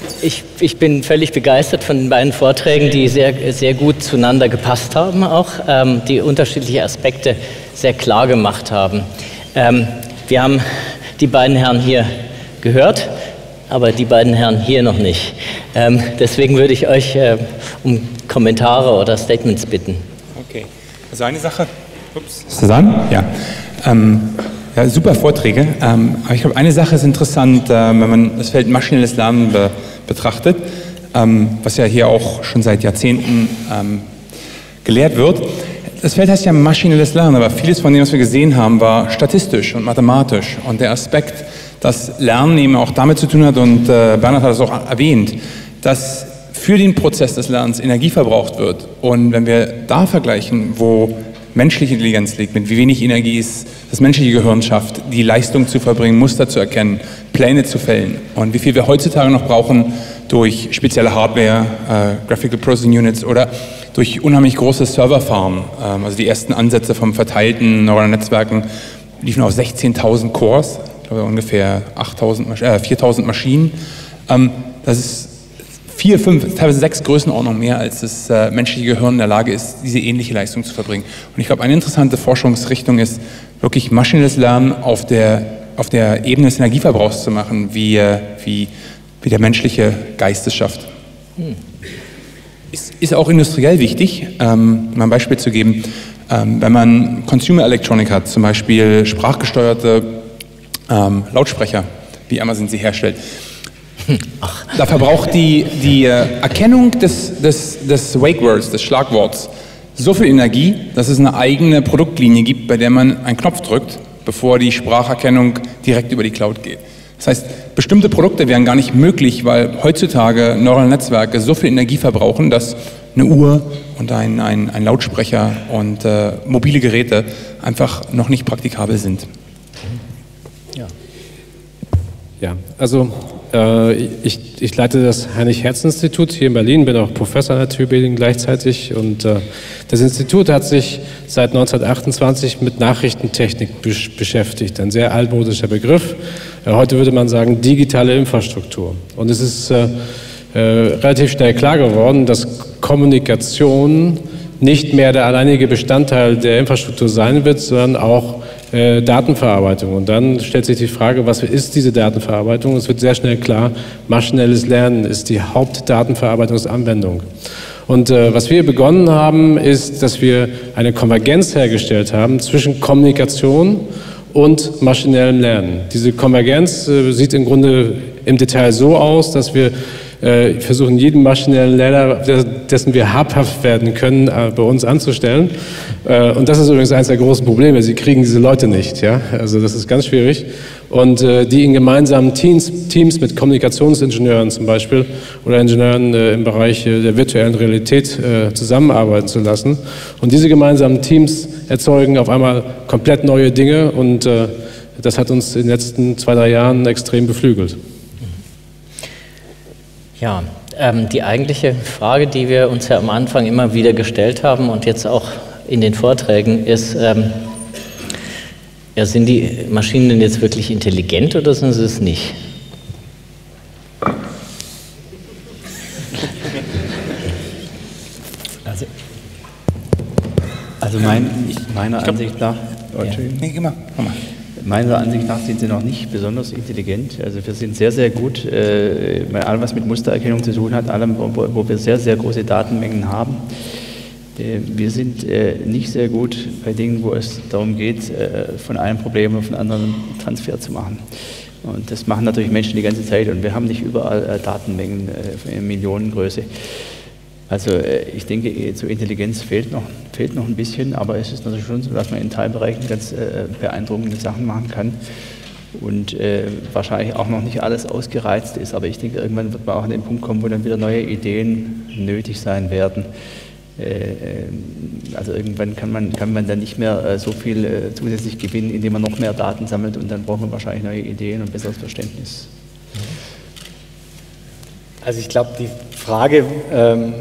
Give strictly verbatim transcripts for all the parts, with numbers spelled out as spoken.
Ich, ich bin völlig begeistert von den beiden Vorträgen, die sehr, sehr gut zueinander gepasst haben, auch ähm, die unterschiedliche Aspekte sehr klar gemacht haben. Ähm, wir haben die beiden Herren hier gehört, aber die beiden Herren hier noch nicht. Ähm, deswegen würde ich euch äh, um Kommentare oder Statements bitten. Okay, also eine Sache. Ups, ist das an? Ja. Ähm, ja, super Vorträge. Ähm, aber ich glaube, eine Sache ist interessant, äh, wenn man das Feld maschinelles Lernen be betrachtet, ähm, was ja hier auch schon seit Jahrzehnten ähm, gelehrt wird. Das Feld heißt ja maschinelles Lernen, aber vieles von dem, was wir gesehen haben, war statistisch und mathematisch. Und der Aspekt, dass Lernen eben auch damit zu tun hat, und äh, Bernhard hat es auch erwähnt, dass für den Prozess des Lernens Energie verbraucht wird. Und wenn wir da vergleichen, wo menschliche Intelligenz liegt, mit wie wenig Energie es das menschliche Gehirn schafft, die Leistung zu verbringen, Muster zu erkennen, Pläne zu fällen, und wie viel wir heutzutage noch brauchen durch spezielle Hardware, äh, Graphical Processing Units oder durch unheimlich große Serverfarmen. Ähm, also die ersten Ansätze vom verteilten neuronalen Netzwerken liefen auf sechzehntausend Cores, ich glaube ungefähr achttausend, äh, viertausend Maschinen. Ähm, das ist vier, fünf, teilweise sechs Größenordnungen mehr, als das äh, menschliche Gehirn in der Lage ist, diese ähnliche Leistung zu verbringen. Und ich glaube, eine interessante Forschungsrichtung ist, wirklich maschinelles Lernen auf der, auf der Ebene des Energieverbrauchs zu machen, wie, äh, wie, wie der menschliche Geist es schafft. Hm. Ist, ist auch industriell wichtig, ähm, um ein Beispiel zu geben. Ähm, wenn man Consumer Electronic hat, zum Beispiel sprachgesteuerte ähm, Lautsprecher, wie Amazon sie herstellt, Ach. Da verbraucht die, die Erkennung des, des, des Wake-Words, des Schlagworts, so viel Energie, dass es eine eigene Produktlinie gibt, bei der man einen Knopf drückt, bevor die Spracherkennung direkt über die Cloud geht. Das heißt, bestimmte Produkte wären gar nicht möglich, weil heutzutage neuronale Netzwerke so viel Energie verbrauchen, dass eine Uhr und ein, ein, ein Lautsprecher und äh, mobile Geräte einfach noch nicht praktikabel sind. Ja, ja, also Ich, ich leite das Heinrich-Hertz-Institut hier in Berlin, bin auch Professor an der TÜ Berlin gleichzeitig, und äh, das Institut hat sich seit neunzehnhundertachtundzwanzig mit Nachrichtentechnik besch beschäftigt, ein sehr altmodischer Begriff. Äh, heute würde man sagen digitale Infrastruktur. Und es ist äh, äh, relativ schnell klar geworden, dass Kommunikation nicht mehr der alleinige Bestandteil der Infrastruktur sein wird, sondern auch Datenverarbeitung. Und dann stellt sich die Frage, was ist diese Datenverarbeitung? Es wird sehr schnell klar, maschinelles Lernen ist die Hauptdatenverarbeitungsanwendung. Und äh, was wir begonnen haben, ist, dass wir eine Konvergenz hergestellt haben zwischen Kommunikation und maschinellem Lernen. Diese Konvergenz äh, sieht im Grunde im Detail so aus, dass wir äh, versuchen, jeden maschinellen Lerner, dessen wir habhaft werden können, äh, bei uns anzustellen. Äh, und das ist übrigens eines der großen Probleme. Sie kriegen diese Leute nicht. Ja? Also das ist ganz schwierig. Und äh, die in gemeinsamen Teams, Teams mit Kommunikationsingenieuren zum Beispiel oder Ingenieuren äh, im Bereich äh, der virtuellen Realität äh, zusammenarbeiten zu lassen. Und diese gemeinsamen Teams erzeugen auf einmal komplett neue Dinge, und äh, das hat uns in den letzten zwei, drei Jahren extrem beflügelt. Ja, ähm, die eigentliche Frage, die wir uns ja am Anfang immer wieder gestellt haben und jetzt auch in den Vorträgen, ist, ähm, ja, sind die Maschinen denn jetzt wirklich intelligent oder sind sie es nicht? Also, also mein, meiner ich glaub, Ansicht nach... Ja. Nee, geh mal, komm mal. Meiner Ansicht nach sind sie noch nicht besonders intelligent. Also wir sind sehr, sehr gut äh, bei allem, was mit Mustererkennung zu tun hat, allem, wo, wo wir sehr, sehr große Datenmengen haben. Äh, wir sind äh, nicht sehr gut bei Dingen, wo es darum geht, äh, von einem Problem auf einen anderen Transfer zu machen. Und das machen natürlich Menschen die ganze Zeit, und wir haben nicht überall äh, Datenmengen äh, in Millionengröße. Also ich denke, zur Intelligenz fehlt noch, fehlt noch ein bisschen, aber es ist natürlich schon so, dass man in Teilbereichen ganz äh, beeindruckende Sachen machen kann und äh, wahrscheinlich auch noch nicht alles ausgereizt ist. Aber ich denke, irgendwann wird man auch an den Punkt kommen, wo dann wieder neue Ideen nötig sein werden. Äh, also irgendwann kann man, kann man dann nicht mehr äh, so viel äh, zusätzlich gewinnen, indem man noch mehr Daten sammelt, und dann braucht man wahrscheinlich neue Ideen und besseres Verständnis. Also ich glaube, die Frage, ähm,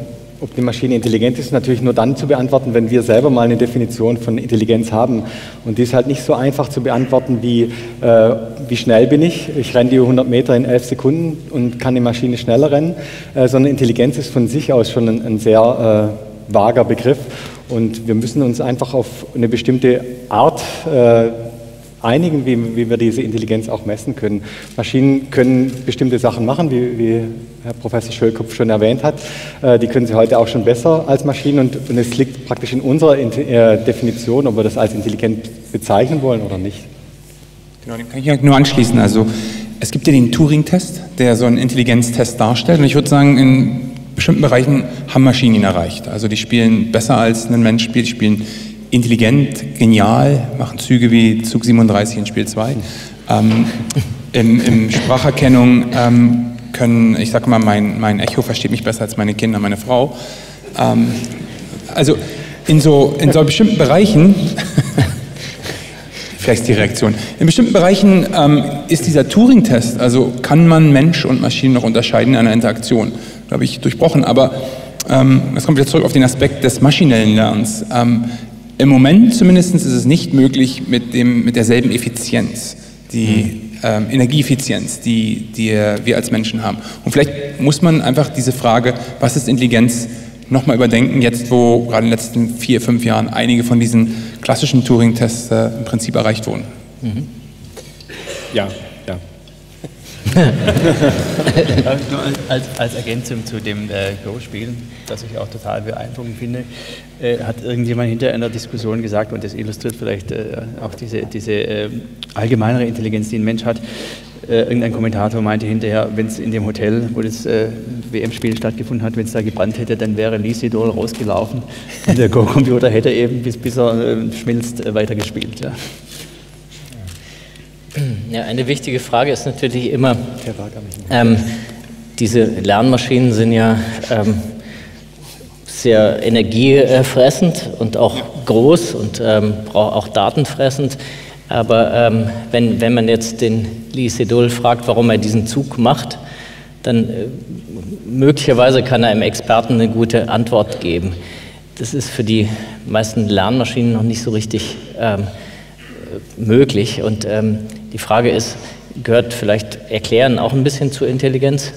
ob die Maschine intelligent ist, natürlich nur dann zu beantworten, wenn wir selber mal eine Definition von Intelligenz haben. Und die ist halt nicht so einfach zu beantworten wie, äh, wie schnell bin ich. Ich renne die hundert Meter in elf Sekunden und kann die Maschine schneller rennen, äh, sondern Intelligenz ist von sich aus schon ein, ein sehr äh, vager Begriff. Und wir müssen uns einfach auf eine bestimmte Art äh, einigen, wie, wie wir diese Intelligenz auch messen können. Maschinen können bestimmte Sachen machen, wie, wie Herr Professor Schölkopf schon erwähnt hat. Äh, die können sie heute auch schon besser als Maschinen und, und es liegt praktisch in unserer äh, Definition, ob wir das als intelligent bezeichnen wollen oder nicht. Genau, dem kann ich nur anschließen. Also es gibt ja den Turing-Test, der so einen Intelligenztest darstellt und ich würde sagen, in bestimmten Bereichen haben Maschinen ihn erreicht. Also die spielen besser als ein Mensch spielt, die spielen intelligent, genial, machen Züge wie Zug siebenunddreißig in Spiel zwei. Ähm, im, Im Spracherkennung ähm, können, ich sag mal, mein, mein Echo versteht mich besser als meine Kinder, meine Frau. Ähm, also in so, in so bestimmten Bereichen, vielleicht ist die Reaktion, in bestimmten Bereichen ähm, ist dieser Turing-Test, also kann man Mensch und Maschinen noch unterscheiden in einer Interaktion, glaube ich, durchbrochen. Aber ähm, das kommt wieder zurück auf den Aspekt des maschinellen Lernens. Ähm, Im Moment zumindest ist es nicht möglich mit, dem, mit derselben Effizienz, die ähm, Energieeffizienz, die, die wir als Menschen haben. Und vielleicht muss man einfach diese Frage, was ist Intelligenz, nochmal überdenken, jetzt wo gerade in den letzten vier, fünf Jahren einige von diesen klassischen Turing-Tests äh, im Prinzip erreicht wurden. Mhm. Ja, ja. Nur als, als Ergänzung zu dem äh, Go-Spiel, das ich auch total beeindruckend finde, äh, hat irgendjemand hinterher in der Diskussion gesagt, und das illustriert vielleicht äh, auch diese, diese äh, allgemeinere Intelligenz, die ein Mensch hat. Äh, irgendein Kommentator meinte hinterher, wenn es in dem Hotel, wo das äh, W M-Spiel stattgefunden hat, wenn es da gebrannt hätte, dann wäre Lee Sedol rausgelaufen und der Go-Computer hätte eben, bis, bis er äh, schmilzt, äh, weitergespielt. Ja. Ja, eine wichtige Frage ist natürlich immer, ähm, diese Lernmaschinen sind ja ähm, sehr energiefressend und auch groß und ähm, auch datenfressend. Aber ähm, wenn, wenn man jetzt den Lee Sedol fragt, warum er diesen Zug macht, dann äh, möglicherweise kann er einem Experten eine gute Antwort geben. Das ist für die meisten Lernmaschinen noch nicht so richtig ähm, möglich. Und ähm, die Frage ist, gehört vielleicht Erklären auch ein bisschen zur Intelligenz?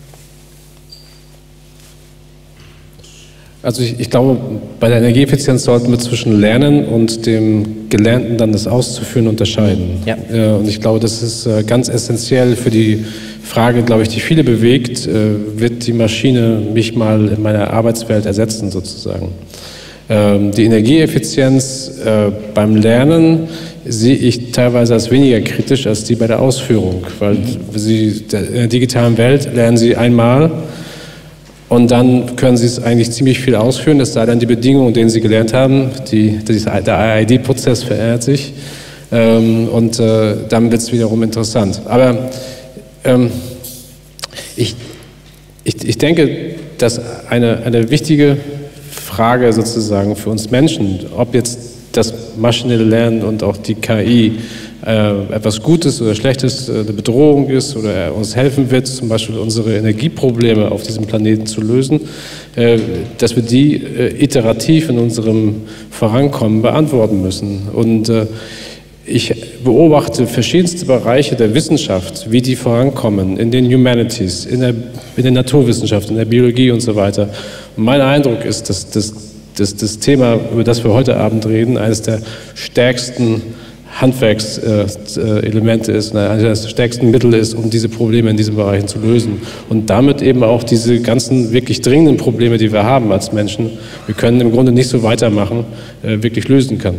Also ich, ich glaube, bei der Energieeffizienz sollten wir zwischen Lernen und dem Gelernten dann das auszuführen unterscheiden. Ja. Äh, und ich glaube, das ist äh, ganz essentiell für die Frage, glaube ich, die viele bewegt, äh, wird die Maschine mich mal in meiner Arbeitswelt ersetzen sozusagen. Ähm, die Energieeffizienz äh, beim Lernen sehe ich teilweise als weniger kritisch als die bei der Ausführung, weil Sie in der digitalen Welt lernen Sie einmal und dann können Sie es eigentlich ziemlich viel ausführen, es sei denn die Bedingungen, denen Sie gelernt haben, die, der I I D-Prozess verändert sich ähm, und äh, dann wird es wiederum interessant. Aber ähm, ich, ich, ich denke, dass eine, eine wichtige Frage sozusagen für uns Menschen, ob jetzt das maschinelle Lernen und auch die K I äh, etwas Gutes oder Schlechtes, äh, eine Bedrohung ist oder uns helfen wird, zum Beispiel unsere Energieprobleme auf diesem Planeten zu lösen, äh, dass wir die äh, iterativ in unserem Vorankommen beantworten müssen. Und äh, ich beobachte verschiedenste Bereiche der Wissenschaft, wie die vorankommen, in den Humanities, in der, in der Naturwissenschaft, in der Biologie und so weiter. Und mein Eindruck ist, dass das Das, das Thema, über das wir heute Abend reden, eines der stärksten Handwerkselemente äh, ist, eines der stärksten Mittel ist, um diese Probleme in diesen Bereichen zu lösen. Und damit eben auch diese ganzen wirklich dringenden Probleme, die wir haben als Menschen, wir können im Grunde nicht so weitermachen, äh, wirklich lösen kann.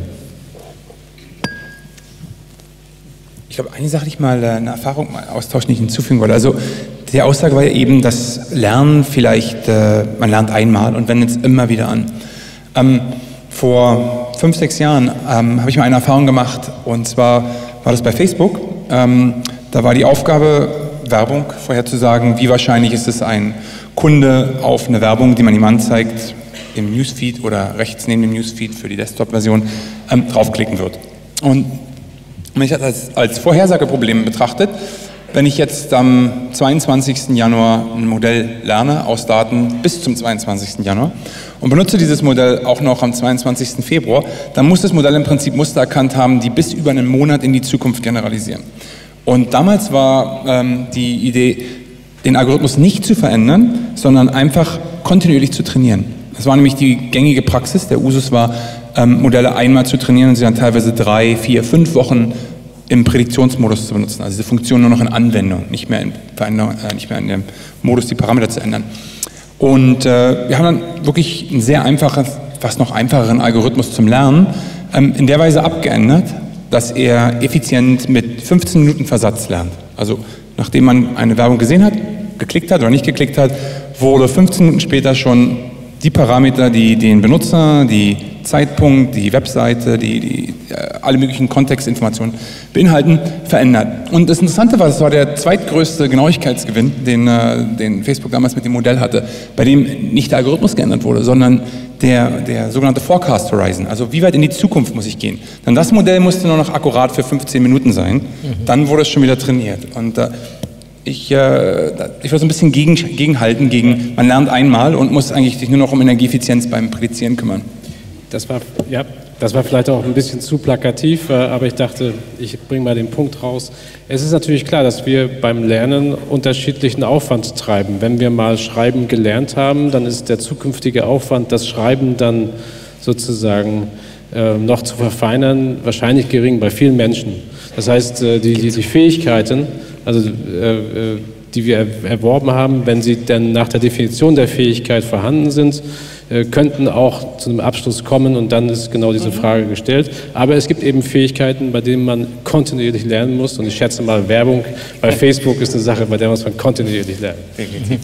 Ich glaube, eine Sache, die ich mal eine Erfahrung mal austauschen, die ich hinzufügen wollte. Also die Aussage war ja eben, dass Lernen vielleicht, äh, man lernt einmal und wendet es immer wieder an. Ähm, vor fünf, sechs Jahren ähm, habe ich mal eine Erfahrung gemacht und zwar war das bei Facebook. Ähm, da war die Aufgabe, Werbung vorherzusagen, wie wahrscheinlich ist es, ein Kunde auf eine Werbung, die man ihm anzeigt, im Newsfeed oder rechts neben dem Newsfeed für die Desktop-Version, ähm, draufklicken wird. Und wenn ich das als, als Vorhersageproblem betrachtet, wenn ich jetzt am zweiundzwanzigsten Januar ein Modell lerne aus Daten bis zum zweiundzwanzigsten Januar und benutze dieses Modell auch noch am zweiundzwanzigsten Februar, dann muss das Modell im Prinzip Muster erkannt haben, die bis über einen Monat in die Zukunft generalisieren. Und damals war ähm, die Idee, den Algorithmus nicht zu verändern, sondern einfach kontinuierlich zu trainieren. Das war nämlich die gängige Praxis. Der Usus war, ähm, Modelle einmal zu trainieren und sie dann teilweise drei, vier, fünf Wochen im Prädiktionsmodus zu benutzen, also diese Funktion nur noch in Anwendung, nicht mehr in, Veränderung, äh, nicht mehr in dem Modus, die Parameter zu ändern. Und äh, wir haben dann wirklich einen sehr einfachen, fast noch einfacheren Algorithmus zum Lernen ähm, in der Weise abgeändert, dass er effizient mit fünfzehn Minuten Versatz lernt. Also nachdem man eine Werbung gesehen hat, geklickt hat oder nicht geklickt hat, wurde fünfzehn Minuten später schon die Parameter, die den Benutzer, die Zeitpunkt, die Webseite, die, die äh, alle möglichen Kontextinformationen beinhalten, verändert. Und das Interessante war, das war der zweitgrößte Genauigkeitsgewinn, den, äh, den Facebook damals mit dem Modell hatte, bei dem nicht der Algorithmus geändert wurde, sondern der, der sogenannte Forecast Horizon, also wie weit in die Zukunft muss ich gehen. Denn das Modell musste nur noch akkurat für fünfzehn Minuten sein, mhm. Dann wurde es schon wieder trainiert. Und äh, Ich, äh, ich will so ein bisschen gegen, gegenhalten, gegen, man lernt einmal und muss eigentlich sich nur noch um Energieeffizienz beim Prädizieren kümmern. Das war, ja, das war vielleicht auch ein bisschen zu plakativ, äh, aber ich dachte, ich bringe mal den Punkt raus. Es ist natürlich klar, dass wir beim Lernen unterschiedlichen Aufwand treiben. Wenn wir mal Schreiben gelernt haben, dann ist der zukünftige Aufwand, das Schreiben dann sozusagen äh, noch zu verfeinern, wahrscheinlich gering bei vielen Menschen. Das heißt, äh, die, die, die Fähigkeiten, also äh, die wir erworben haben, wenn sie dann nach der Definition der Fähigkeit vorhanden sind, äh, könnten auch zu einem Abschluss kommen und dann ist genau diese Frage gestellt. Aber es gibt eben Fähigkeiten, bei denen man kontinuierlich lernen muss und ich schätze mal, Werbung bei Facebook ist eine Sache, bei der muss man kontinuierlich lernen. Definitiv.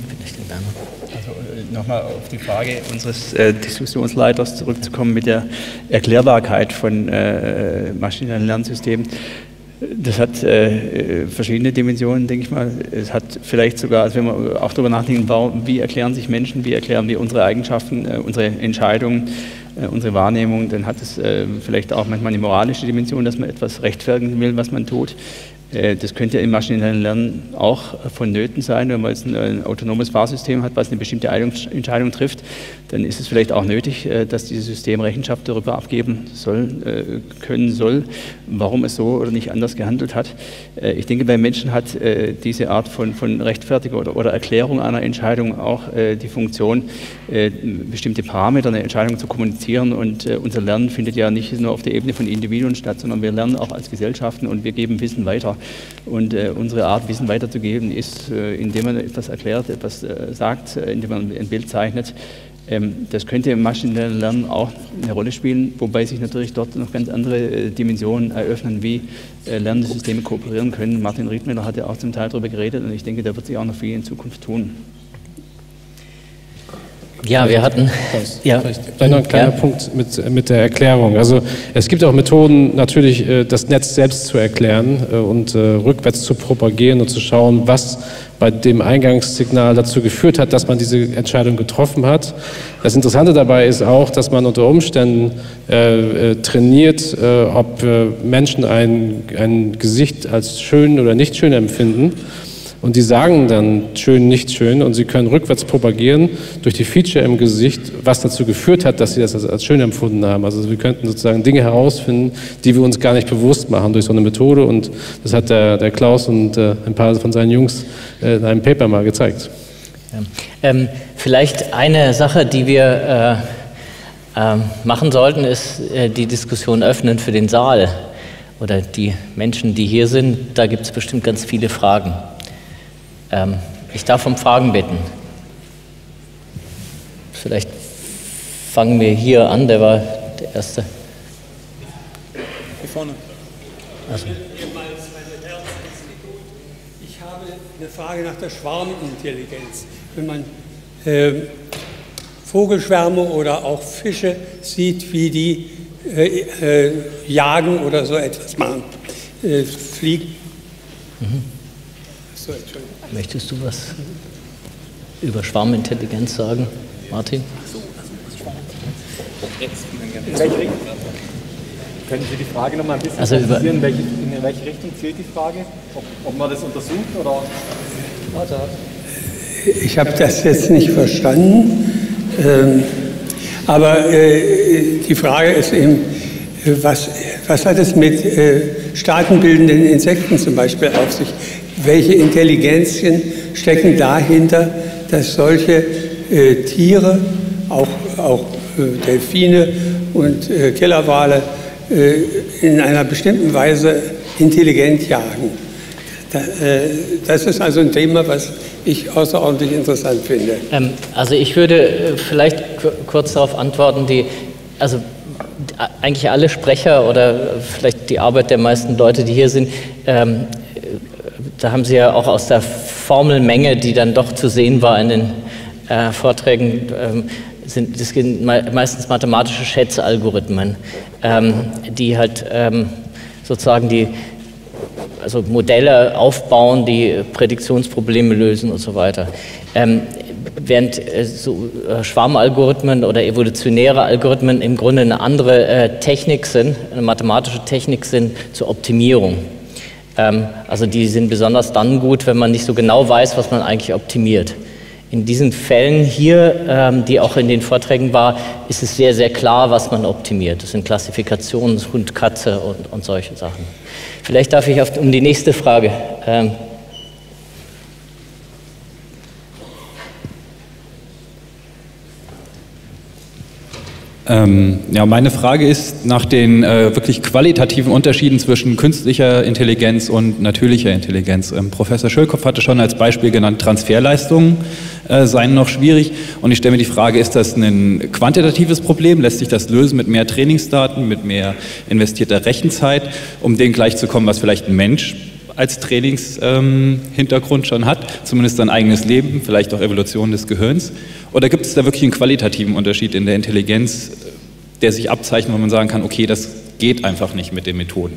Also nochmal auf die Frage unseres äh, Diskussionsleiters zurückzukommen mit der Erklärbarkeit von äh, maschinellen Lernsystemen. Das hat äh, verschiedene Dimensionen, denke ich mal. Es hat vielleicht sogar, also wenn wir auch darüber nachdenken, warum, wie erklären sich Menschen, wie erklären wir unsere Eigenschaften, äh, unsere Entscheidungen, äh, unsere Wahrnehmung, dann hat es äh, vielleicht auch manchmal eine moralische Dimension, dass man etwas rechtfertigen will, was man tut. Äh, das könnte im maschinellen Lernen auch vonnöten sein, wenn man jetzt ein, ein autonomes Fahrsystem hat, was eine bestimmte Entscheidung trifft, dann ist es vielleicht auch nötig, äh, dass dieses System Rechenschaft darüber abgeben soll, äh, können soll, warum es so oder nicht anders gehandelt hat. Äh, ich denke, bei Menschen hat äh, diese Art von, von Rechtfertigung oder, oder Erklärung einer Entscheidung auch äh, die Funktion, äh, bestimmte Parameter einer Entscheidung zu kommunizieren und äh, unser Lernen findet ja nicht nur auf der Ebene von Individuen statt, sondern wir lernen auch als Gesellschaften und wir geben Wissen weiter. Und äh, unsere Art, Wissen weiterzugeben, ist, äh, indem man etwas erklärt, etwas äh, sagt, äh, indem man ein Bild zeichnet. Ähm, das könnte im maschinellen Lernen auch eine Rolle spielen, wobei sich natürlich dort noch ganz andere äh, Dimensionen eröffnen, wie äh, lernende Systeme kooperieren können. Martin Riedmüller hat ja auch zum Teil darüber geredet und ich denke, da wird sich auch noch viel in Zukunft tun. Ja, wir hatten... Ja. Vielleicht noch ein kleiner ja. Punkt mit, mit der Erklärung. Also es gibt auch Methoden, natürlich das Netz selbst zu erklären und rückwärts zu propagieren und zu schauen, was bei dem Eingangssignal dazu geführt hat, dass man diese Entscheidung getroffen hat. Das Interessante dabei ist auch, dass man unter Umständen äh, trainiert, äh, ob äh, Menschen ein, ein Gesicht als schön oder nicht schön empfinden. Und die sagen dann schön, nicht schön und sie können rückwärts propagieren durch die Feature im Gesicht, was dazu geführt hat, dass sie das als, als schön empfunden haben. Also wir könnten sozusagen Dinge herausfinden, die wir uns gar nicht bewusst machen durch so eine Methode und das hat der, der Klaus und äh, ein paar von seinen Jungs äh, in einem Paper mal gezeigt. Ja. Ähm, vielleicht eine Sache, die wir äh, äh, machen sollten, ist äh, die Diskussion öffnen für den Saal oder die Menschen, die hier sind. Da gibt es bestimmt ganz viele Fragen. Ähm, ich darf um Fragen bitten. Vielleicht fangen wir hier an, der war der Erste. Hier vorne. Also. Ich habe eine Frage nach der Schwarmintelligenz. Wenn man äh, Vogelschwärme oder auch Fische sieht, wie die äh, äh, jagen oder so etwas machen, äh, fliegen. Mhm. So, Entschuldigung. Möchtest du was über Schwarmintelligenz sagen, Martin? Können Sie die Frage noch mal ein bisschen also präzisieren, in welche, in welche Richtung zielt die Frage? Ob, ob man das untersucht oder... Ich habe das jetzt nicht verstanden, ähm, aber äh, die Frage ist eben, was, was hat es mit äh, staatenbildenden Insekten zum Beispiel auf sich? Welche Intelligenzien stecken dahinter, dass solche äh, Tiere, auch, auch äh, Delfine und äh, Killerwale, äh, in einer bestimmten Weise intelligent jagen? Da, äh, das ist also ein Thema, was ich außerordentlich interessant finde. Ähm, also ich würde äh, vielleicht kurz darauf antworten, die, also eigentlich alle Sprecher oder vielleicht die Arbeit der meisten Leute, die hier sind, ähm, da haben Sie ja auch aus der Formelmenge, die dann doch zu sehen war in den äh, Vorträgen, ähm, sind, das sind meistens mathematische Schätzalgorithmen, ähm, die halt ähm, sozusagen die also Modelle aufbauen, die Prädiktionsprobleme lösen und so weiter. Ähm, während äh, so, äh, Schwarmalgorithmen oder evolutionäre Algorithmen im Grunde eine andere äh, Technik sind, eine mathematische Technik sind zur Optimierung. Ähm, also die sind besonders dann gut, wenn man nicht so genau weiß, was man eigentlich optimiert. In diesen Fällen hier, ähm, die auch in den Vorträgen war, ist es sehr, sehr klar, was man optimiert. Das sind Klassifikationen, Hund, Katze und, und solche Sachen. Vielleicht darf ich auf, um die nächste Frage. Ähm, Ähm, ja, meine Frage ist nach den äh, wirklich qualitativen Unterschieden zwischen künstlicher Intelligenz und natürlicher Intelligenz. Ähm, Professor Schölkopf hatte schon als Beispiel genannt, Transferleistungen äh, seien noch schwierig. Und ich stelle mir die Frage, ist das ein quantitatives Problem? Lässt sich das lösen mit mehr Trainingsdaten, mit mehr investierter Rechenzeit, um dem gleichzukommen, was vielleicht ein Mensch als Trainingshintergrund ähm, schon hat, zumindest sein eigenes Leben, vielleicht auch Evolution des Gehirns? Oder gibt es da wirklich einen qualitativen Unterschied in der Intelligenz, der sich abzeichnet, wo man sagen kann, okay, das geht einfach nicht mit den Methoden?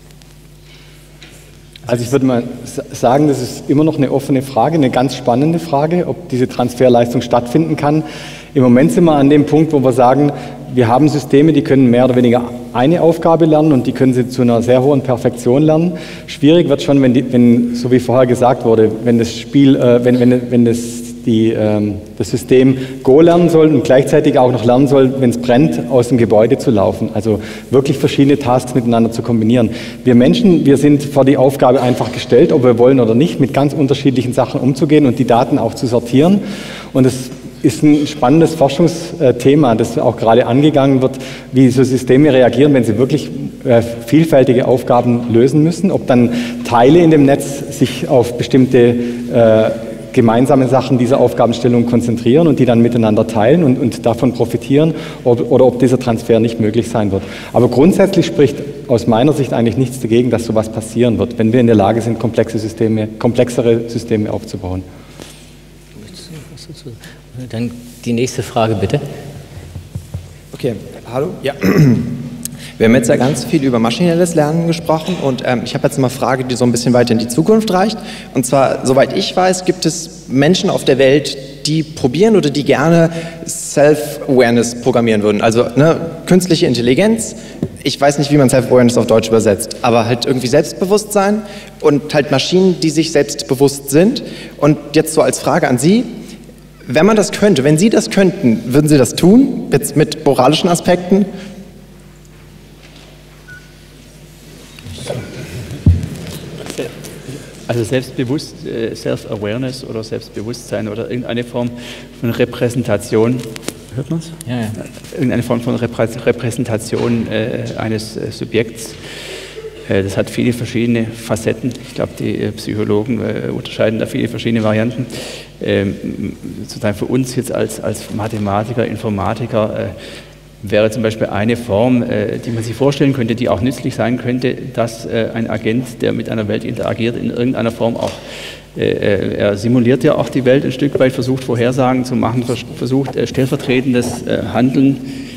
Also ich würde mal sagen, das ist immer noch eine offene Frage, eine ganz spannende Frage, ob diese Transferleistung stattfinden kann. Im Moment sind wir an dem Punkt, wo wir sagen, wir haben Systeme, die können mehr oder weniger eine Aufgabe lernen und die können sie zu einer sehr hohen Perfektion lernen. Schwierig wird schon, wenn, die, wenn so wie vorher gesagt wurde, wenn das Spiel, äh, wenn, wenn, wenn das, die, ähm, das System Go lernen soll und gleichzeitig auch noch lernen soll, wenn es brennt, aus dem Gebäude zu laufen. Also wirklich verschiedene Tasks miteinander zu kombinieren. Wir Menschen, wir sind vor die Aufgabe einfach gestellt, ob wir wollen oder nicht, mit ganz unterschiedlichen Sachen umzugehen und die Daten auch zu sortieren. Und es ist ein spannendes Forschungsthema, das auch gerade angegangen wird, wie so Systeme reagieren, wenn sie wirklich vielfältige Aufgaben lösen müssen, ob dann Teile in dem Netz sich auf bestimmte äh, gemeinsame Sachen dieser Aufgabenstellung konzentrieren und die dann miteinander teilen und, und davon profitieren, ob, oder ob dieser Transfer nicht möglich sein wird. Aber grundsätzlich spricht aus meiner Sicht eigentlich nichts dagegen, dass sowas passieren wird, wenn wir in der Lage sind, komplexe Systeme, komplexere Systeme aufzubauen. Dann die nächste Frage, bitte. Okay, hallo. Ja. Wir haben jetzt ja ganz viel über maschinelles Lernen gesprochen und ähm, ich habe jetzt eine Frage, die so ein bisschen weiter in die Zukunft reicht. Und zwar, soweit ich weiß, gibt es Menschen auf der Welt, die probieren oder die gerne Self-Awareness programmieren würden. Also ne, künstliche Intelligenz, ich weiß nicht, wie man Self-Awareness auf Deutsch übersetzt, aber halt irgendwie Selbstbewusstsein und halt Maschinen, die sich selbstbewusst sind. Und jetzt so als Frage an Sie, wenn man das könnte, wenn Sie das könnten, würden Sie das tun, jetzt mit moralischen Aspekten? Also Selbstbewusst, Self-Awareness oder Selbstbewusstsein oder irgendeine Form von Repräsentation, hört man es? Ja, ja. Irgendeine Form von Repräsentation äh, eines äh, Subjekts. Äh, das hat viele verschiedene Facetten. Ich glaube, die äh, Psychologen äh, unterscheiden da viele verschiedene Varianten. Ähm, sozusagen für uns jetzt als, als Mathematiker, Informatiker äh, wäre zum Beispiel eine Form, äh, die man sich vorstellen könnte, die auch nützlich sein könnte, dass äh, ein Agent, der mit einer Welt interagiert, in irgendeiner Form auch, äh, er simuliert ja auch die Welt ein Stück weit, versucht Vorhersagen zu machen, vers versucht äh, stellvertretendes äh, Handeln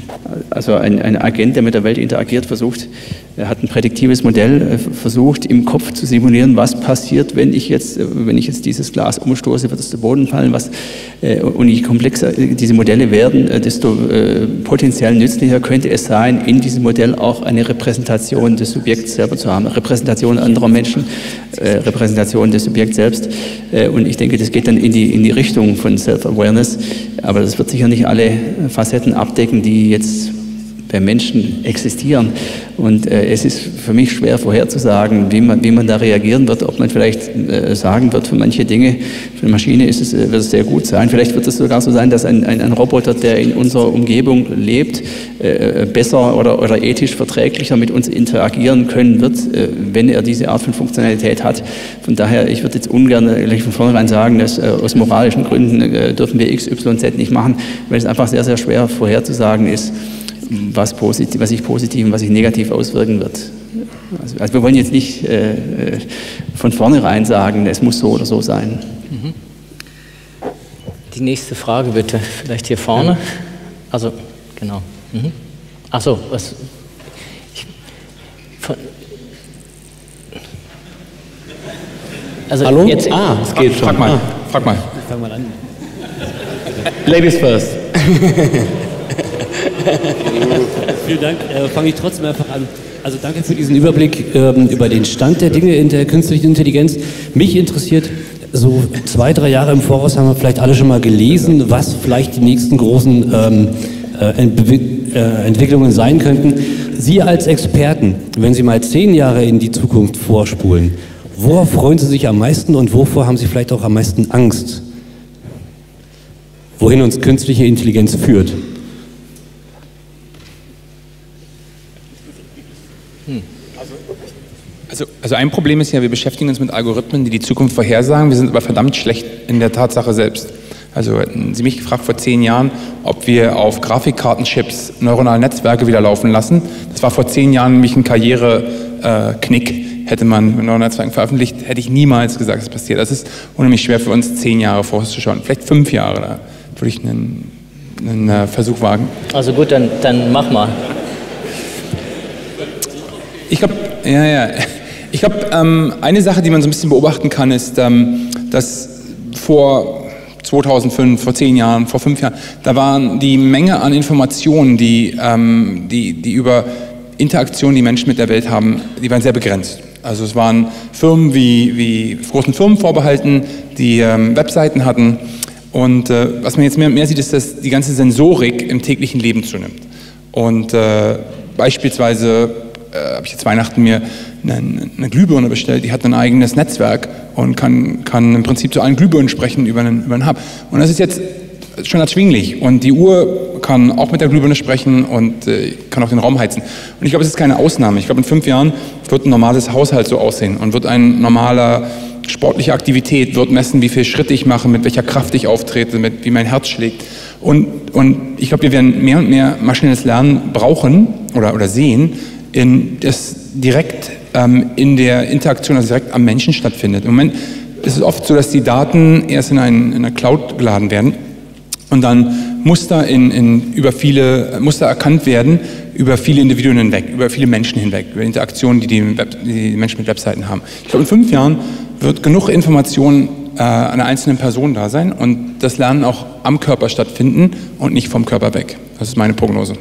also ein, ein Agent, der mit der Welt interagiert, versucht, er hat ein prädiktives Modell versucht, im Kopf zu simulieren, was passiert, wenn ich jetzt, wenn ich jetzt dieses Glas umstoße, wird es zu Boden fallen, was, und je komplexer diese Modelle werden, desto potenziell nützlicher könnte es sein, in diesem Modell auch eine Repräsentation des Subjekts selber zu haben, Repräsentation anderer Menschen, Repräsentation des Subjekts selbst, und ich denke, das geht dann in die, in die Richtung von Self-Awareness, aber das wird sicher nicht alle Facetten abdecken, die jetzt bei Menschen existieren. Und äh, es ist für mich schwer vorherzusagen, wie man, wie man da reagieren wird, ob man vielleicht äh, sagen wird, für manche Dinge, für eine Maschine ist es, äh, wird es sehr gut sein. Vielleicht wird es sogar so sein, dass ein, ein, ein Roboter, der in unserer Umgebung lebt, äh, besser oder, oder ethisch verträglicher mit uns interagieren können wird, äh, wenn er diese Art von Funktionalität hat. Von daher, ich würde jetzt ungern äh, gleich von vornherein sagen, dass äh, aus moralischen Gründen äh, dürfen wir X Y Z nicht machen, weil es einfach sehr, sehr schwer vorherzusagen ist, was, positiv, was sich positiv und was sich negativ auswirken wird. Also, also wir wollen jetzt nicht äh, von vornherein sagen, es muss so oder so sein. Mhm. Die nächste Frage bitte, vielleicht hier vorne. Also, genau. Mhm. Ach so, was... Ich, von, also Hallo? Jetzt, ah, es geht schon. Frag mal, ah. frag mal. Ich fang mal an. Ladies first. Vielen Dank. Äh, Fange ich trotzdem einfach an. Also danke für diesen Überblick ähm, über den Stand der Dinge in der künstlichen Intelligenz. Mich interessiert, so zwei, drei Jahre im Voraus haben wir vielleicht alle schon mal gelesen, was vielleicht die nächsten großen ähm, äh, Entwi- äh, Entwicklungen sein könnten. Sie als Experten, wenn Sie mal zehn Jahre in die Zukunft vorspulen, worauf freuen Sie sich am meisten und wovor haben Sie vielleicht auch am meisten Angst? Wohin uns künstliche Intelligenz führt? Also, also ein Problem ist ja, wir beschäftigen uns mit Algorithmen, die die Zukunft vorhersagen. Wir sind aber verdammt schlecht in der Tatsache selbst. Also hätten Sie mich gefragt vor zehn Jahren, ob wir auf Grafikkartenchips neuronale Netzwerke wieder laufen lassen. Das war vor zehn Jahren nämlich ein Karriereknick. Äh, hätte man mit neuen Netzwerken veröffentlicht, hätte ich niemals gesagt, es passiert. Das ist unheimlich schwer für uns, zehn Jahre vorauszuschauen. Vielleicht fünf Jahre, da würde ich einen, einen Versuch wagen. Also gut, dann, dann mach mal. Ich glaube, ja, ja. Ich glaube, ähm, eine Sache, die man so ein bisschen beobachten kann, ist, ähm, dass vor zweitausendfünf, vor zehn Jahren, vor fünf Jahren, da waren die Menge an Informationen, die, ähm, die, die über Interaktionen, die Menschen mit der Welt haben, die waren sehr begrenzt. Also es waren Firmen wie, wie großen Firmen vorbehalten, die ähm, Webseiten hatten. Und äh, was man jetzt mehr und mehr sieht, ist, dass die ganze Sensorik im täglichen Leben zunimmt. Und äh, beispielsweise äh, habe ich jetzt Weihnachten mir eine, eine Glühbirne bestellt, die hat ein eigenes Netzwerk und kann, kann im Prinzip zu allen Glühbirnen sprechen über einen, über einen Hub. Und das ist jetzt schon erschwinglich. Und die Uhr kann auch mit der Glühbirne sprechen und äh, kann auch den Raum heizen. Und ich glaube, es ist keine Ausnahme. Ich glaube, in fünf Jahren wird ein normales Haushalt so aussehen und wird ein normaler sportliche Aktivität, wird messen, wie viele Schritte ich mache, mit welcher Kraft ich auftrete, mit, wie mein Herz schlägt. Und, und ich glaube, wir werden mehr und mehr maschinelles Lernen brauchen oder, oder sehen, in, das direkt ähm, in der Interaktion, also direkt am Menschen stattfindet. Im Moment ist es oft so, dass die Daten erst in, ein, in einer Cloud geladen werden und dann Muster, in, in, über viele, Muster erkannt werden über viele Individuen hinweg, über viele Menschen hinweg, über Interaktionen, die die, Web, die Menschen mit Webseiten haben. Ich glaube, in fünf Jahren wird genug Information äh, einer einzelnen Person da sein und das Lernen auch am Körper stattfinden und nicht vom Körper weg. Das ist meine Prognose.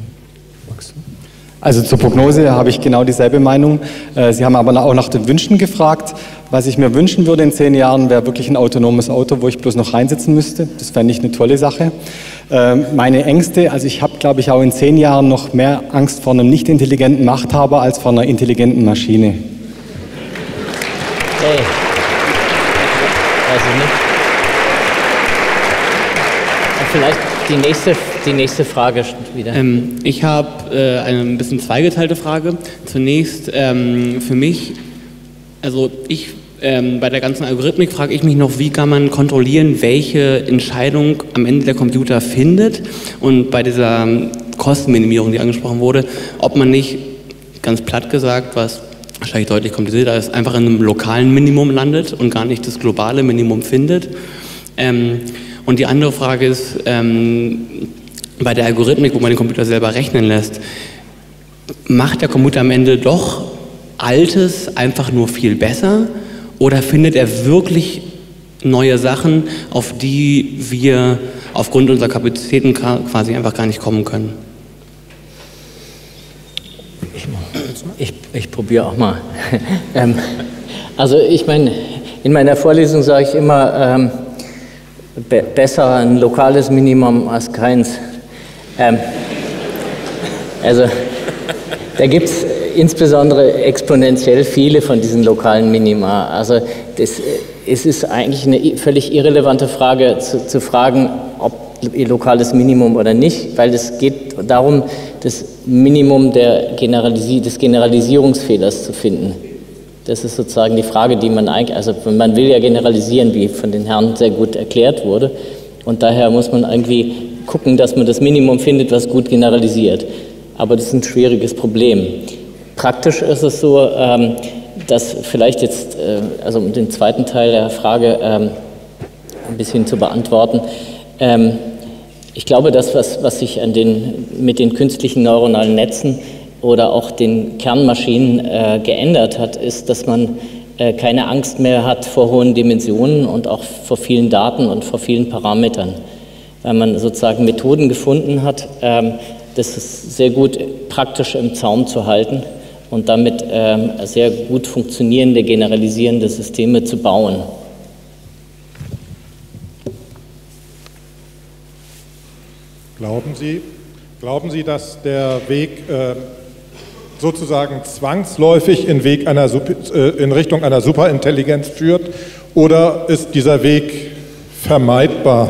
Also zur Prognose habe ich genau dieselbe Meinung. Sie haben aber auch nach den Wünschen gefragt. Was ich mir wünschen würde in zehn Jahren, wäre wirklich ein autonomes Auto, wo ich bloß noch reinsitzen müsste. Das fände ich eine tolle Sache. Meine Ängste, also ich habe, glaube ich, auch in zehn Jahren noch mehr Angst vor einem nicht intelligenten Machthaber als vor einer intelligenten Maschine. Hey. Weiß ich nicht. Vielleicht die nächste, die nächste Frage wieder. Ähm, ich habe äh, eine ein bisschen zweigeteilte Frage. Zunächst ähm, für mich, also ich ähm, bei der ganzen Algorithmik frage ich mich noch, wie kann man kontrollieren, welche Entscheidung am Ende der Computer findet, und bei dieser Kostenminimierung, die angesprochen wurde, ob man nicht, ganz platt gesagt, was wahrscheinlich deutlich komplizierter ist, einfach in einem lokalen Minimum landet und gar nicht das globale Minimum findet. Ähm, Und die andere Frage ist, ähm, bei der Algorithmik, wo man den Computer selber rechnen lässt, macht der Computer am Ende doch Altes einfach nur viel besser oder findet er wirklich neue Sachen, auf die wir aufgrund unserer Kapazitäten quasi einfach gar nicht kommen können? Ich, ich, ich probiere auch mal. ähm, also ich meine, in meiner Vorlesung sage ich immer, ähm, be besser ein lokales Minimum als keins. Ähm, also da gibt es insbesondere exponentiell viele von diesen lokalen Minima. Also das, es ist eigentlich eine völlig irrelevante Frage zu, zu fragen, ob ihr lokales Minimum oder nicht, weil es geht darum, das Minimum der Generalisi des Generalisierungsfehlers zu finden. Das ist sozusagen die Frage, die man eigentlich, also man will ja generalisieren, wie von den Herren sehr gut erklärt wurde, und daher muss man irgendwie gucken, dass man das Minimum findet, was gut generalisiert. Aber das ist ein schwieriges Problem. Praktisch ist es so, ähm, dass vielleicht jetzt, äh, also um den zweiten Teil der Frage ähm, ein bisschen zu beantworten, ähm, ich glaube, das, was, was sich an den, mit den künstlichen neuronalen Netzen oder auch den Kernmaschinen äh, geändert hat, ist, dass man äh, keine Angst mehr hat vor hohen Dimensionen und auch vor vielen Daten und vor vielen Parametern. Weil man sozusagen Methoden gefunden hat, ähm, das ist sehr gut praktisch im Zaum zu halten und damit ähm, sehr gut funktionierende, generalisierende Systeme zu bauen. Glauben Sie, glauben Sie, dass der Weg äh, sozusagen zwangsläufig in, Weg einer, äh, in Richtung einer Superintelligenz führt, oder ist dieser Weg vermeidbar?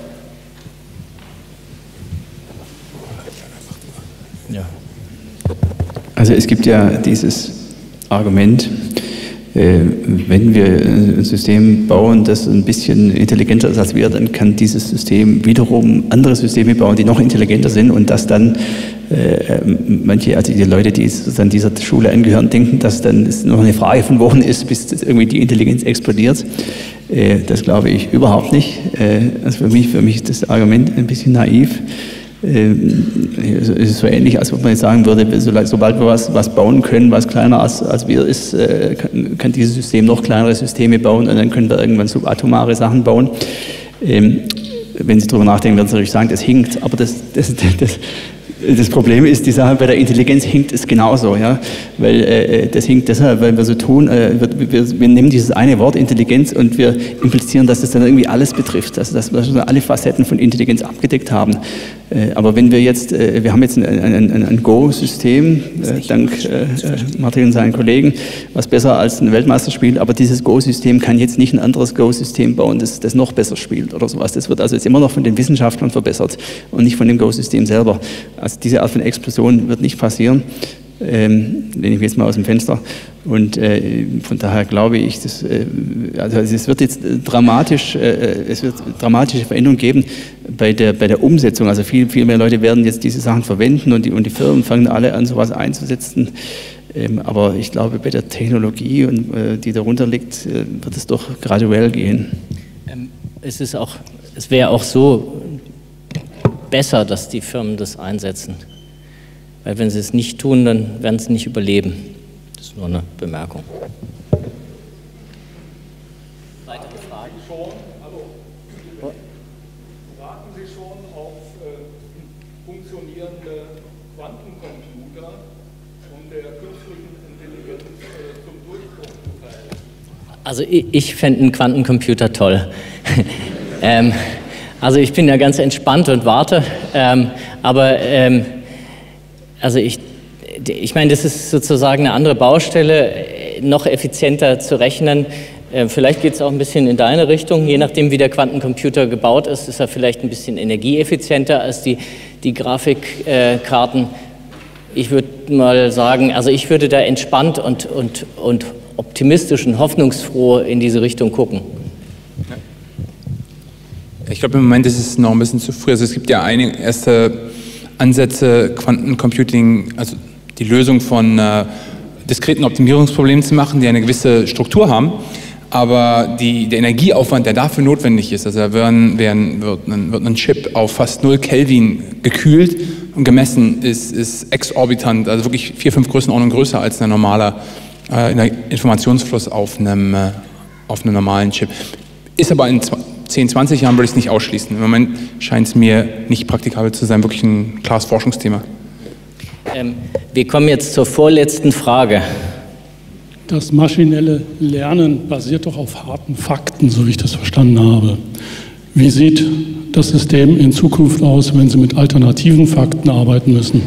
Ja. Also es gibt ja dieses Argument, äh, wenn wir ein System bauen, das ein bisschen intelligenter ist als wir, dann kann dieses System wiederum andere Systeme bauen, die noch intelligenter sind, und dass dann äh, manche, also die Leute, die sozusagen dieser Schule angehören, denken, dass dann es noch eine Frage von Wochen ist, bis irgendwie die Intelligenz explodiert. Äh, das glaube ich überhaupt nicht. Äh, also für mich, für mich ist das Argument ein bisschen naiv. Es ist so ähnlich, als ob man jetzt sagen würde, sobald wir was, was bauen können, was kleiner als, als wir ist, kann, kann dieses System noch kleinere Systeme bauen, und dann können wir irgendwann subatomare Sachen bauen. Ähm, wenn Sie darüber nachdenken, werden Sie natürlich sagen, das hinkt, aber das, das, das, das Problem ist, die Sache bei der Intelligenz hinkt es genauso, ja? Weil äh, das hinkt deshalb, weil wir so tun, äh, wir, wir, wir nehmen dieses eine Wort Intelligenz und wir implizieren, dass das dann irgendwie alles betrifft, also dass wir alle Facetten von Intelligenz abgedeckt haben. Äh, aber wenn wir jetzt, äh, wir haben jetzt ein, ein, ein, ein Go-System, äh, dank äh, Martin und seinen Kollegen, was besser als ein Weltmeister spielt, aber dieses Go-System kann jetzt nicht ein anderes Go-System bauen, das, das noch besser spielt oder sowas. Das wird also jetzt immer noch von den Wissenschaftlern verbessert und nicht von dem Go-System selber. Also diese Art von Explosion wird nicht passieren, ähm, lehne ich jetzt mal aus dem Fenster. Und äh, von daher glaube ich, dass, äh, also es wird jetzt dramatisch, äh, es wird dramatische Veränderungen geben bei der, bei der Umsetzung. Also viel, viel mehr Leute werden jetzt diese Sachen verwenden, und die, und die Firmen fangen alle an, sowas einzusetzen. Ähm, aber ich glaube, bei der Technologie, und, äh, die darunter liegt, äh, wird es doch graduell gehen. Ähm, es ist auch, es wäre auch so besser, dass die Firmen das einsetzen. Weil wenn sie es nicht tun, dann werden sie nicht überleben. Das ist nur eine Bemerkung. Weitere Fragen? Warten Sie schon auf äh, funktionierende Quantencomputer, um der künstlichen Intelligenz äh, zum Durchbruch zu verhelfen? Also ich, ich fände einen Quantencomputer toll. ähm, also ich bin ja ganz entspannt und warte, ähm, aber ähm, also ich, ich meine, das ist sozusagen eine andere Baustelle, noch effizienter zu rechnen. Äh, vielleicht geht es auch ein bisschen in deine Richtung, je nachdem wie der Quantencomputer gebaut ist, ist er vielleicht ein bisschen energieeffizienter als die, die Grafikkarten. Äh, ich würde mal sagen, also ich würde da entspannt und, und, und optimistisch und hoffnungsfroh in diese Richtung gucken. Ich glaube, im Moment ist es noch ein bisschen zu früh. Also es gibt ja einige erste Ansätze, Quantencomputing, also die Lösung von äh, diskreten Optimierungsproblemen zu machen, die eine gewisse Struktur haben. aber die, der Energieaufwand, der dafür notwendig ist, also da werden, werden, wird, ein, wird ein Chip auf fast null Kelvin gekühlt und gemessen, ist, ist exorbitant, also wirklich vier, fünf Größenordnungen größer als ein normaler äh, Informationsfluss auf einem, äh, auf einem normalen Chip. Ist aber in zehn, zwanzig Jahren würde ich es nicht ausschließen. Im Moment scheint es mir nicht praktikabel zu sein, wirklich ein klares Forschungsthema. Ähm, wir kommen jetzt zur vorletzten Frage. Das maschinelle Lernen basiert doch auf harten Fakten, so wie ich das verstanden habe. Wie sieht das System in Zukunft aus, wenn Sie mit alternativen Fakten arbeiten müssen?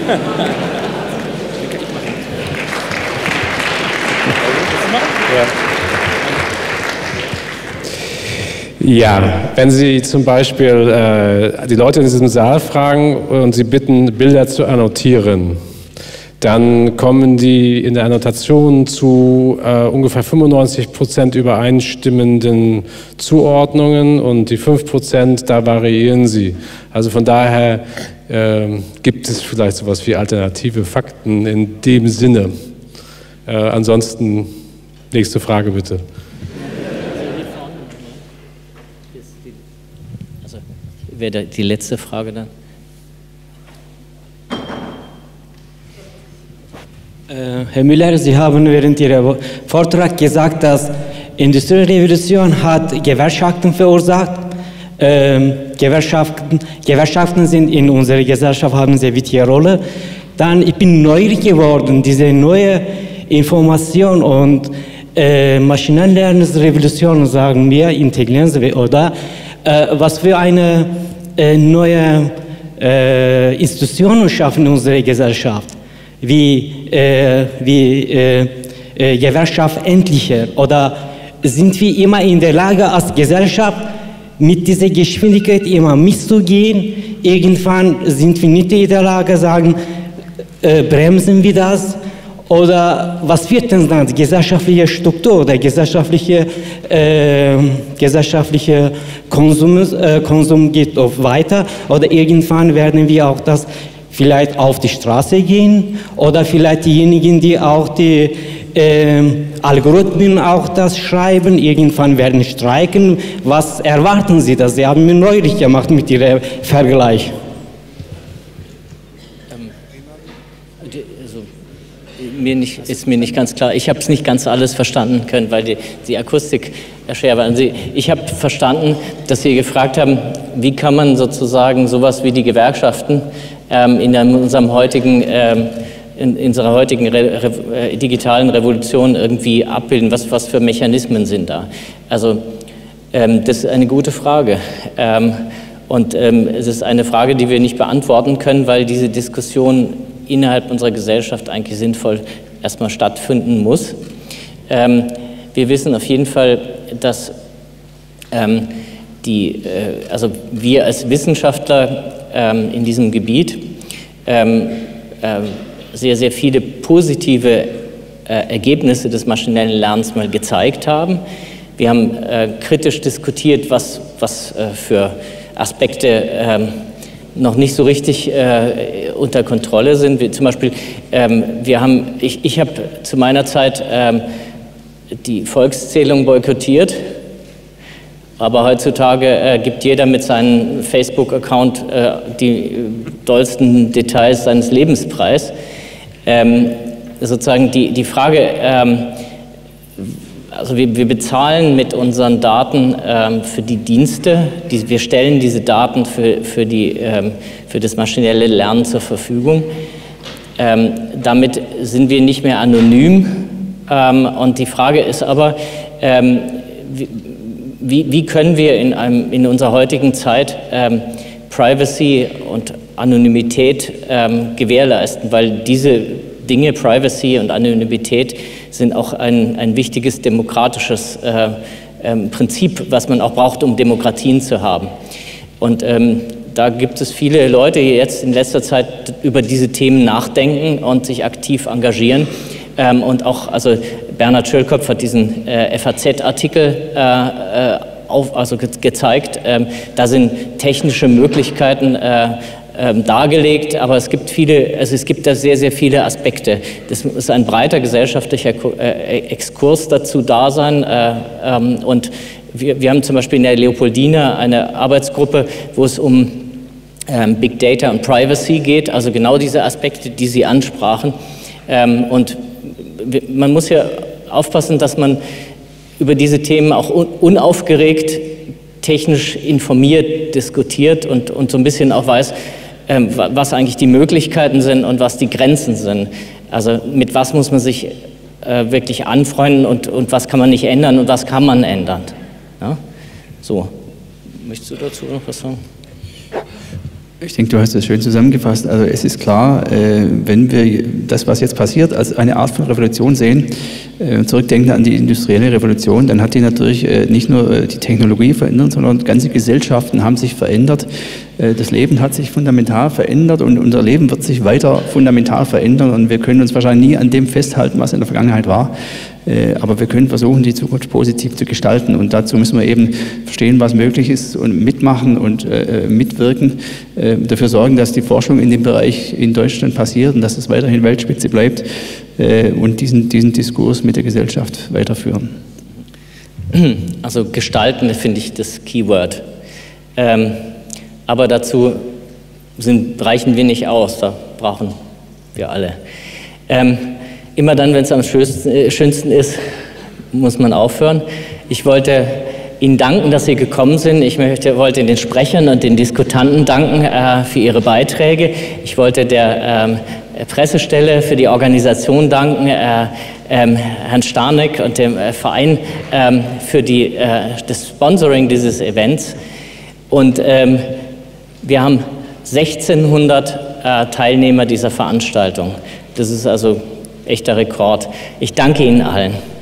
Ja, wenn Sie zum Beispiel äh, die Leute in diesem Saal fragen und Sie bitten, Bilder zu annotieren, dann kommen die in der Annotation zu äh, ungefähr fünfundneunzig Prozent übereinstimmenden Zuordnungen und die fünf Prozent, da variieren sie. Also von daher äh, gibt es vielleicht sowas wie alternative Fakten in dem Sinne. Äh, ansonsten, nächste Frage bitte. Also, wäre die letzte Frage dann? Herr Müller, Sie haben während Ihres Vortrags gesagt, dass die Industrierevolution hat Gewerkschaften verursacht. Ähm, Gewerkschaften, Gewerkschaften sind in unserer Gesellschaft haben eine sehr wichtige Rolle. Dann, ich bin neugierig geworden, diese neue Information und äh, Maschinenlernrevolution, sagen wir, Intelligenz oder äh, was für eine äh, neue äh, Institutionen schaffen in unserer Gesellschaft. Wie, äh, wie äh, äh, Gewerkschaft endlicher oder sind wir immer in der Lage als Gesellschaft mit dieser Geschwindigkeit immer mitzugehen? Irgendwann sind wir nicht in der Lage sagen, äh, bremsen wir das oder was wird denn dann die gesellschaftliche Struktur oder gesellschaftliche, äh, gesellschaftliche Konsum, äh, Konsum geht auch weiter oder irgendwann werden wir auch das vielleicht auf die Straße gehen oder vielleicht diejenigen, die auch die äh, Algorithmen auch das schreiben, irgendwann werden streiken. Was erwarten Sie das? Sie haben mir neulich gemacht mit Ihrem Vergleich. Ähm, also, mir nicht, ist mir nicht ganz klar. Ich habe es nicht ganz alles verstanden können, weil die, die Akustik schwer war. Also ich habe verstanden, dass Sie gefragt haben, wie kann man sozusagen sowas wie die Gewerkschaften Ähm, in unserem heutigen, ähm, in, in unserer heutigen Re Re digitalen Revolution irgendwie abbilden. Was, was für Mechanismen sind da? Also ähm, das ist eine gute Frage. Ähm, und ähm, es ist eine Frage, die wir nicht beantworten können, weil diese Diskussion innerhalb unserer Gesellschaft eigentlich sinnvoll erstmal stattfinden muss. Ähm, wir wissen auf jeden Fall, dass ähm, die, äh, also wir als Wissenschaftler ähm, in diesem Gebiet ähm, äh, sehr, sehr viele positive äh, Ergebnisse des maschinellen Lernens mal gezeigt haben. Wir haben äh, kritisch diskutiert, was, was äh, für Aspekte äh, noch nicht so richtig äh, unter Kontrolle sind. Wie zum Beispiel, ähm, wir haben, ich, ich habe zu meiner Zeit ähm, die Volkszählung boykottiert. Aber heutzutage äh, gibt jeder mit seinem Facebook-Account äh, die dollsten Details seines Lebens preis. Ähm, sozusagen die, die Frage, ähm, also wir, wir bezahlen mit unseren Daten ähm, für die Dienste, die, wir stellen diese Daten für, für, die, ähm, für das maschinelle Lernen zur Verfügung. Ähm, damit sind wir nicht mehr anonym. Ähm, und die Frage ist aber, ähm, wie, Wie, wie können wir in, einem, in unserer heutigen Zeit ähm, Privacy und Anonymität ähm, gewährleisten? Weil diese Dinge, Privacy und Anonymität, sind auch ein, ein wichtiges demokratisches äh, ähm, Prinzip, was man auch braucht, um Demokratien zu haben. Und ähm, da gibt es viele Leute, die jetzt in letzter Zeit über diese Themen nachdenken und sich aktiv engagieren. Ähm, und auch, also Bernhard Schölkopf hat diesen äh, F A Z-Artikel äh, auf, also ge gezeigt. Ähm, da sind technische Möglichkeiten äh, ähm, dargelegt, aber es gibt viele, also es gibt da sehr, sehr viele Aspekte. Das ist ein breiter gesellschaftlicher äh, Exkurs dazu da sein äh, ähm, und wir, wir haben zum Beispiel in der Leopoldina eine Arbeitsgruppe, wo es um ähm, Big Data und Privacy geht, also genau diese Aspekte, die Sie ansprachen. Ähm, und man muss ja aufpassen, dass man über diese Themen auch un unaufgeregt, technisch informiert diskutiert und, und so ein bisschen auch weiß, ähm, was eigentlich die Möglichkeiten sind und was die Grenzen sind. Also mit was muss man sich äh, wirklich anfreunden und, und was kann man nicht ändern und was kann man ändern. Ja? So, möchtest du dazu noch was sagen? Ich denke, du hast das schön zusammengefasst. Also es ist klar, äh, wenn wir das, was jetzt passiert, als eine Art von Revolution sehen, äh, zurückdenken an die industrielle Revolution, dann hat die natürlich äh, nicht nur äh, die Technologie verändert, sondern ganze Gesellschaften haben sich verändert. Äh, das Leben hat sich fundamental verändert und unser Leben wird sich weiter fundamental verändern und wir können uns wahrscheinlich nie an dem festhalten, was in der Vergangenheit war. Aber wir können versuchen, die Zukunft positiv zu gestalten und dazu müssen wir eben verstehen, was möglich ist und mitmachen und äh, mitwirken, äh, dafür sorgen, dass die Forschung in dem Bereich in Deutschland passiert und dass es weiterhin Weltspitze bleibt äh, und diesen, diesen Diskurs mit der Gesellschaft weiterführen. Also gestalten finde ich das Keyword. Ähm, aber dazu sind, reichen wir nicht aus, da brauchen wir alle. Ähm, Immer dann, wenn es am schönsten, schönsten ist, muss man aufhören. Ich wollte Ihnen danken, dass Sie gekommen sind. Ich möchte, wollte den Sprechern und den Diskutanten danken äh, für ihre Beiträge. Ich wollte der äh, Pressestelle für die Organisation danken, äh, äh, Herrn Starneck und dem äh, Verein äh, für die, äh, das Sponsoring dieses Events. Und ähm, wir haben sechzehnhundert äh, Teilnehmer dieser Veranstaltung. Das ist also echter Rekord. Ich danke Ihnen allen.